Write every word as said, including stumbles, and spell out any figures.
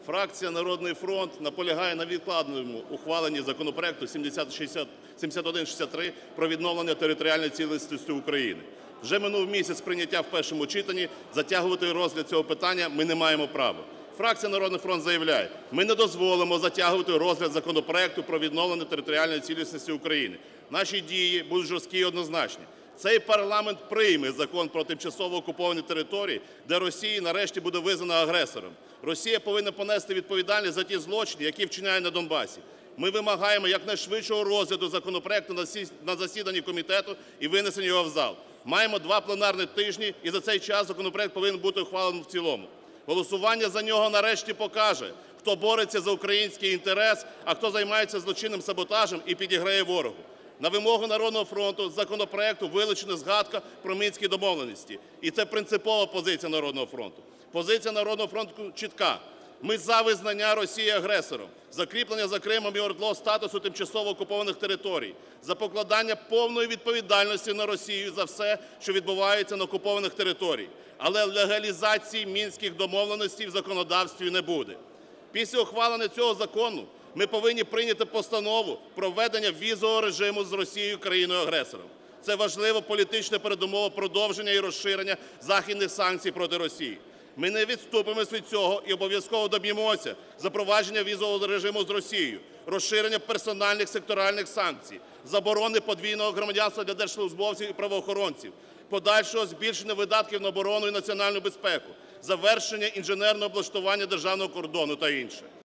Фракція "Народний фронт" наполягає на відкладеному ухваленні законопроекту сімдесят один шістдесят три про відновлення територіальної цілісності України. Вже минув місяць прийняття в першому читанні, затягувати розгляд цього питання ми не маємо права. Фракція "Народний фронт" заявляє: ми не дозволимо затягувати розгляд законопроекту про відновлення територіальної цілісності України. Наші дії будуть жорсткі і однозначні. Цей парламент прийме Закон про тимчасово окуповані території, де Росія нарешті буде визнана агресором. Росія повинна понести відповідальність за ті злочини, які вчиняє на Донбасі. Ми вимагаємо якнайшвидшого розгляду законопроекту на засіданні комітету і винесення його в зал. Маємо два пленарні тижні, і за цей час законопроект повинен бути ухвалений в цілому. Голосування за нього нарешті покаже, хто бореться за український інтерес, а хто займається злочинним саботажем і підіграє ворогу. На вимогу "Народного фронту" з законопроекту вилучена згадка про Мінські домовленості. І це принципова позиція "Народного фронту". Позиція "Народного фронту" чітка. Ми за визнання Росії агресором, закріплення за Кримом і ОРДЛО статусу тимчасово окупованих територій, за покладання повної відповідальності на Росію за все, що відбувається на окупованих територіях. Але легалізації Мінських домовленостей в законодавстві не буде. Після ухвалення цього закону ми повинні прийняти постанову про введення візового режиму з Росією, країною-агресором. Це важлива політична передумова продовження і розширення західних санкцій проти Росії. Ми не відступимось від цього і обов'язково доб'ємося запровадження візового режиму з Росією, розширення персональних секторальних санкцій, заборони подвійного громадянства для держслужбовців і правоохоронців, подальшого збільшення видатків на оборону і національну безпеку, завершення інженерного облаштування державного кордону та інше.